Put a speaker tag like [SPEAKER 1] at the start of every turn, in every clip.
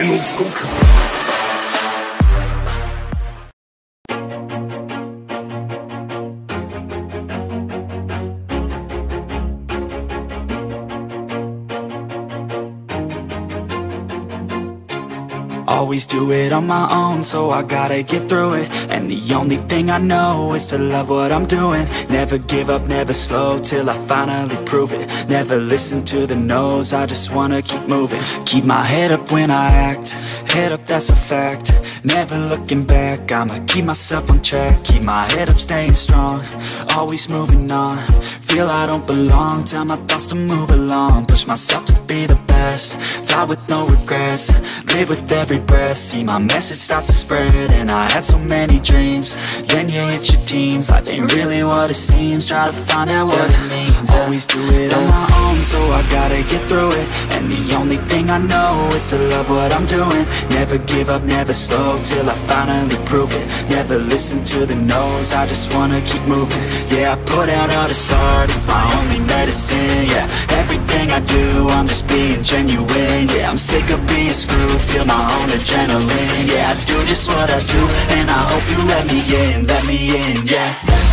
[SPEAKER 1] Always do it on my own, so I gotta get through it. And the only thing I know is to love what I'm doing. Never give up, never slow, till I finally prove it. Never listen to the no's, I just wanna keep moving. Keep my head up when I act, head up, that's a fact. Never looking back, I'ma keep myself on track. Keep my head up, staying strong, always moving on. Feel I don't belong, tell my thoughts to move along. Push myself to be the best, die with no regrets. Live with every breath, see my message start to spread. And I had so many dreams, then you hit your teens. Life ain't really what it seems, try to find out what it means. Always do it on my own, so I gotta get through it. And the only thing I know is to love what I'm doing. Never give up, never slow, till I finally prove it. Never listen to the no's, I just wanna keep moving. Yeah, I put out all this art, it's my only medicine. Yeah, everything I do, I'm just being genuine. Yeah, I'm sick of being screwed, feel my own adrenaline. Yeah, I do just what I do, and I hope you let me in, yeah.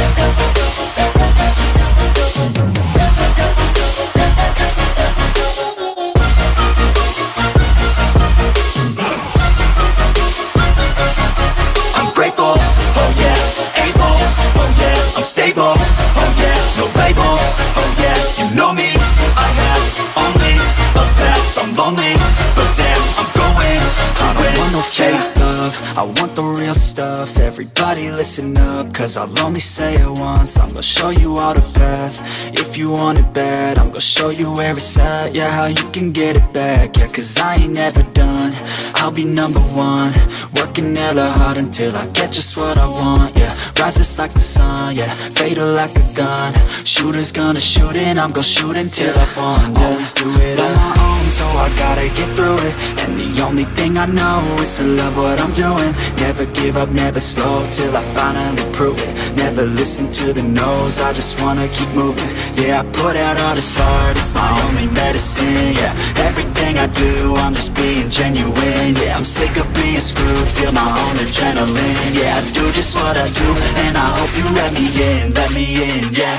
[SPEAKER 1] I'm grateful, oh yeah, able, oh yeah, I'm stable, oh yeah, no label, oh yeah, you know me, I have only a past, I'm lonely, but damn, I'm going to win. I don't want no fake love, I want the real stuff. Everybody listen up, cause I'll only say it once. I'm gonna show you all the path, if you want it bad. I'm gonna show you where it's at, yeah, how you can get it back. Yeah, cause I ain't never done, I'll be number one. Working hella hard until I get just what I want, yeah. Rises like the sun, yeah, fatal like a gun. Shooter's gonna shoot and I'm gonna shoot until I won, yeah. Always do it on my own, so I gotta get through it. And the only thing I know is to love what I'm doing. Never give up, never slow, till I finally prove it. Never listen to the no's, I just wanna keep moving. Yeah, I put out all this art, it's my only medicine. Yeah, everything I do, I'm just being genuine. Yeah, I'm sick of being screwed, feel my own adrenaline. Yeah, I do just what I do, and I hope you let me in, yeah.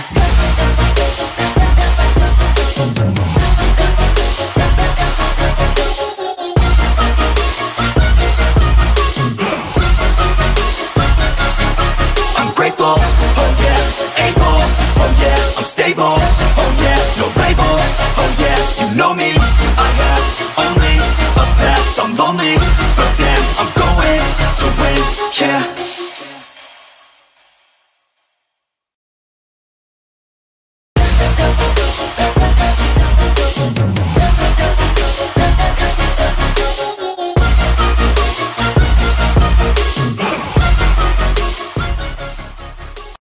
[SPEAKER 1] Grateful, oh yeah, able, oh yeah, I'm stable, oh yeah, no label, oh yeah, you know me, I have only a path, I'm lonely, but damn, I'm going to win, yeah.